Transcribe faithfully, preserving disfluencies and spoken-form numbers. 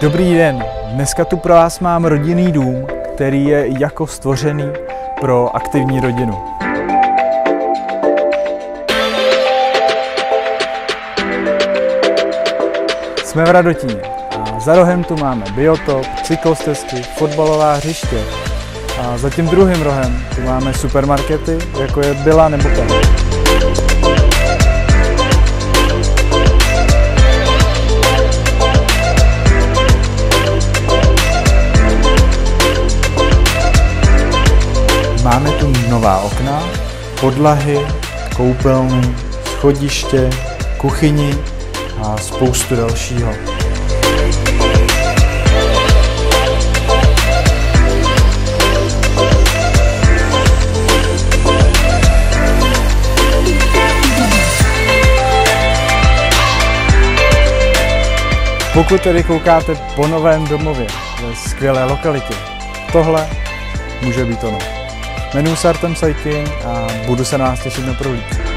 Dobrý den, dneska tu pro vás mám rodinný dům, který je jako stvořený pro aktivní rodinu. Jsme v Radotíně a za rohem tu máme biotop, cyklostezky, fotbalová hřiště a za tím druhým rohem tu máme supermarkety, jako je Billa nebo Penny. Máme tu nová okna, podlahy, koupelny, schodiště, kuchyni a spoustu dalšího. Pokud tedy koukáte po novém domově ve skvělé lokalitě, tohle může být ono. Jmenuji se Artem Sajkin a budu se na vás těšit na prohlídku.